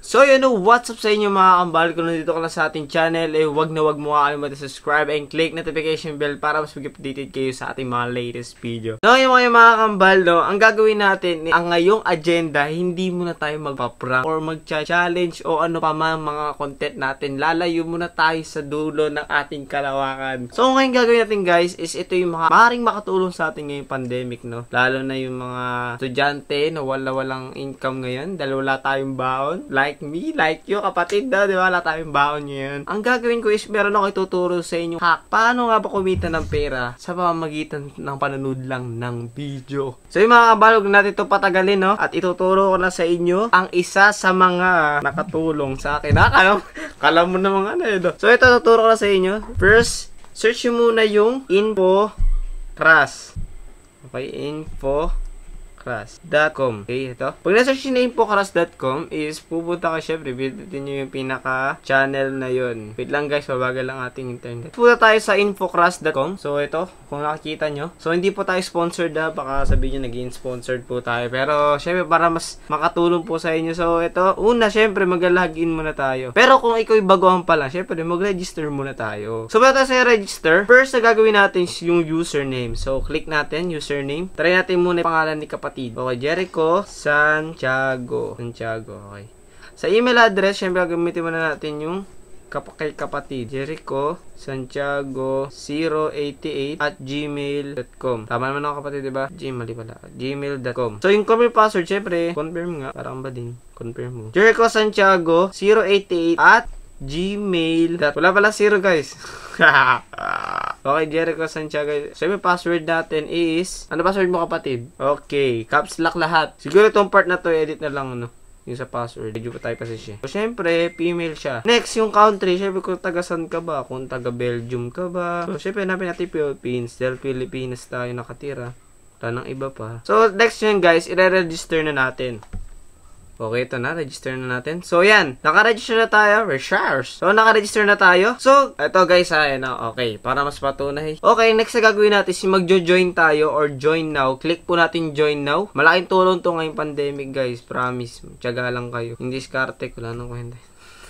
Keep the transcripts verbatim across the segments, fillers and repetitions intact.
So you know, what's up sa inyo mga kambal? Kung nandito ka na sa ating channel, eh wag na wag mo kakalimutan subscribe and click notification bell para mas mag-updated kayo sa ating mga latest video. So yung mga, mga kambal, no, ang gagawin natin, ang ngayong agenda, hindi muna tayo magpa-prank or mag-challenge o ano pa man mga content natin. Lalayo muna tayo sa dulo ng ating kalawakan. So ngayon gagawin natin guys, is ito yung mga maaaring makatulong sa ating ngayong pandemic, no? Lalo na yung mga estudyante na wala-walang income ngayon dahil wala tayong baon. Like me, like you, kapatid daw, di ba? Wala tayong baon ngayon. Ang gagawin ko is, meron ako ituturo sa inyo hack. Paano nga ba kumita ng pera sa pamamagitan ng panonood lang ng video? So yung mga kabalog natin ito patagalin, no? At ituturo ko na sa inyo ang isa sa mga nakatulong sa akin. Ha? Kala, kala mo naman ano ito. So ito, tuturo ko na sa inyo. First, search nyo muna yung infocras. Okay, info dot com. Okay, ito. Pag na-search na infocras dot com is pupunta ka syempre, pindutin nyo yung pinaka-channel na yun. Wait lang guys, mabagal lang ating internet. Punta tayo sa infocras dot com. So, ito, kung nakikita nyo. So, hindi po tayo sponsored na. Baka sabihin nyo naging sponsored po tayo. Pero, syempre, para mas makatulong po sa inyo. So, ito, una, syempre, mag-login muna tayo. Pero, kung ikaw baguhan pa lang, syempre, mag-register muna tayo. So, bago tayo sa register, first na gagawin natin yung username. So, click natin, username. Try natin muna yung pangalan ni kapatid. Okay, Jericho Santiago. Santiago, okay. Sa email address, syempre gagamitin muna natin yung kap kay kapatid. Jericho Santiago zero eight eight at gmail dot com. Tama naman ako kapatid, diba? Gmail pala. gmail dot com. So, yung confirm password, syempre, confirm nga. Parang ba din? Confirm mo. Jericho Santiago zero eight eight at gmail. Wala pala zero, guys. Okay, Jericho Santiago. So, yung password natin is, ano password mo kapatid? Okay, caps lock lahat. Siguro itong part na to, edit na lang, ano, yung sa password. Medyo pa tayo kasi siya. So, syempre, female siya. Next, yung country. Syempre, kung taga-san ka ba? Kung taga-Belgium ka ba? So, syempre, hanapin natin Philippines. Dahil Philippines tayo nakatira. Wala nang iba pa. So, next yun, guys, i-register na natin. Okay, ito na. Register na natin. So, yan. Naka-register na tayo. Research. So, naka-register na tayo. So, ito guys, ha. Yan, okay. Para mas patunay. Okay, next na gagawin natin is mag-join tayo or join now. Click po natin join now. Malaking tulong to ngayong pandemic, guys. Promise. Tiyaga lang kayo. Hindi diskarte. Wala nang kwenta.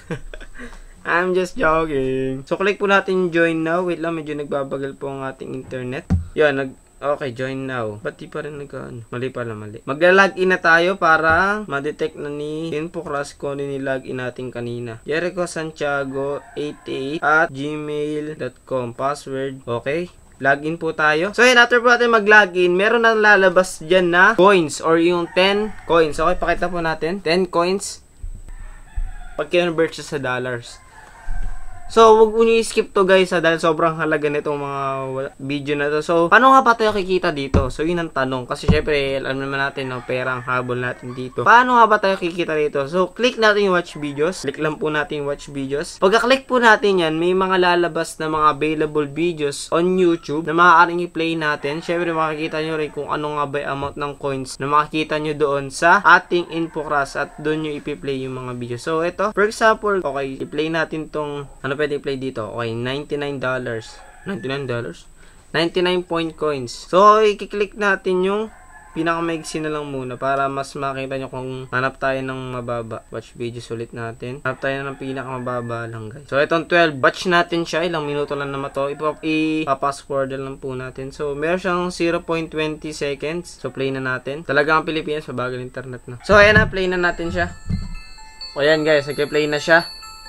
I'm just joking. So, click po natin join now. Wait lang, medyo nagbabagal po ang ating internet. Yan, nag... Okay, join now. Ba't di pa rin nagkaan? Mali pala, mali. Magla-login na tayo para ma-detect na ni infocras kung ano ni-login natin kanina. Jericho Santiago eighty-eight at gmail dot com. Password. Okay. Login po tayo. So, yun, after po natin mag-login, meron na lalabas dyan na coins or yung ten coins. Okay, pakita po natin. ten coins. Pag-convert siya sa dollars. So, huwag nyo i-skip to guys ha, dahil sobrang halaga nitong mga video na to. So, paano nga ba tayo kikita dito? So, yun ang tanong. Kasi syempre, alam naman natin na pera ang habol natin dito. Paano nga ba tayo kikita dito? So, click natin yung watch videos. Click lang po natin yung watch videos. Pagka-click po natin yan, may mga lalabas na mga available videos on YouTube na maaaring i-play natin. Syempre, makikita nyo rin kung ano nga ba yung amount ng coins na makikita nyo doon sa ating infocras at doon nyo ipi-play yung mga videos. So, ito, for example, okay, i-play natin tong, ano pwede play dito? Okay, ninety-nine dollars. ninety-nine dollars? ninety-nine point coins. So, i-click natin yung pinakamaigsi na lang muna para mas makita nyo kung hanap tayo ng mababa. Watch videos ulit natin. Hanap tayo ng pinakamababa lang, guys. So, itong twelve. Batch natin siya. Ilang minuto lang naman to. Ipapasword lang po natin. So, meron siyang zero point two zero seconds. So, play na natin. Talagang Pilipinas, mabagal internet na. So, ayan na. Play na natin siya. O, ayan, guys. Nag-play na siya.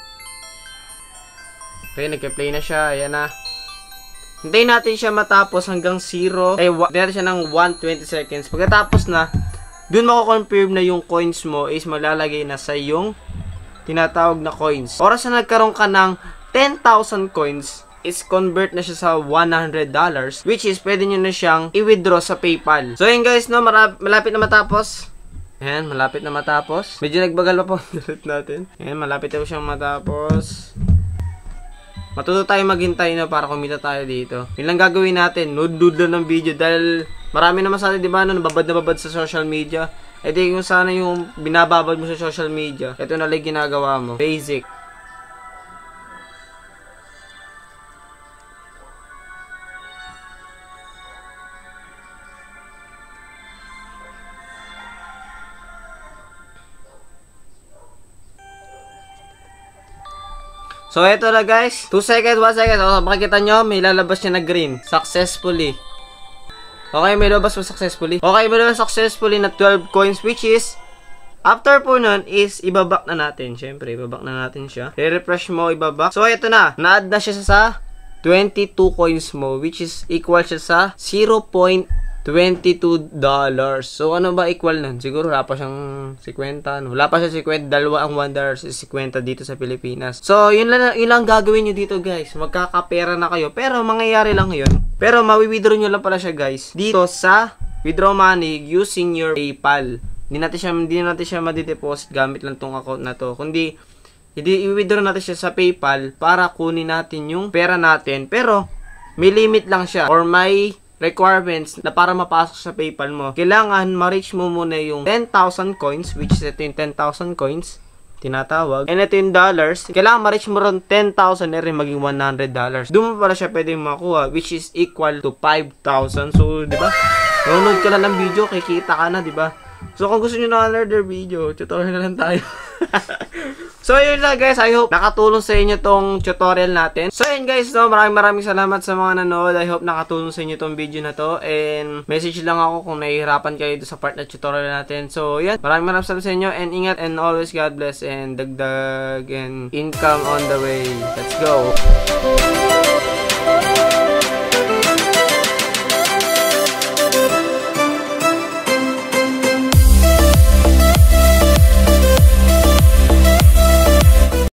Okay, nagka-play na siya. Ayan na. Hintayin natin siya matapos hanggang zero. Eh, hintayin siya ng one hundred twenty seconds. Pagkatapos na, dun mako-confirm na yung coins mo is malalagay na sa yung tinatawag na coins. Oras na nagkaroon ka ng ten thousand coins, is convert na siya sa one hundred dollars, which is pwede nyo na siyang i-withdraw sa PayPal. So, yun guys, no, malapit na matapos. Ayan, malapit na matapos. Medyo nagbagal pa po natin. Ayan, malapit na siyang matapos. Matuto tayo maghintay na para kumita tayo dito. Yun lang gagawin natin. Nood-nood lang ng video dahil marami naman sa atin, di ba, no, nababad na babad sa social media. E di kung sana yung binababad mo sa social media, ito na lang ginagawa mo. Basic. So, ito na guys. two seconds, one second. O, makikita nyo, may lalabas niya na green. Successfully. Okay, may lalabas mo successfully. Okay, may lalabas successfully na twelve coins, which is, after po nun, is ibabak na natin. Siyempre, ibabak na natin siya. I-refresh mo, ibabak. So, ito na. Na-add na siya sa twenty-two coins mo, which is equal siya sa zero point two dollars. So, ano ba equal nun? Siguro, wala pa siyang fifty, no? Wala pa siya fifty, dalawa ang one dollar is fifty dito sa Pilipinas. So, yun lang, yun lang gagawin nyo dito, guys. Magkakapera na kayo. Pero, mangyayari lang yun. Pero, mawi-withdraw nyo lang pala siya, guys. Dito sa withdraw money using your PayPal. Hindi natin siya, hindi natin siya madideposit gamit lang tong account na to. Kundi, hindi, i-withdraw natin siya sa PayPal para kunin natin yung pera natin. Pero, may limit lang siya. Or may requirements na para mapasok sa PayPal mo, kailangan ma-reach mo muna yung ten thousand coins, which is ito yung ten thousand coins, tinatawag. And ito yung dollars, kailangan ma-reach mo ron ten thousand na rin maging one hundred dollars. Doon mo pala siya pwede makuha, which is equal to five thousand. So, di ba? Nanonood ka lang ng video, kikita ka na, di ba? So, kung gusto nyo na another video, tutorial na lang tayo. So, yun lang guys. I hope nakatulong sa inyo tong tutorial natin. So, yun guys, no, maraming maraming salamat sa mga nanood. I hope nakatulong sa inyo tong video na to. And message lang ako kung nahihirapan kayo sa part na tutorial natin. So, yan. Maraming maraming salamat sa inyo. And ingat and always God bless. And dagdag and income on the way. Let's go!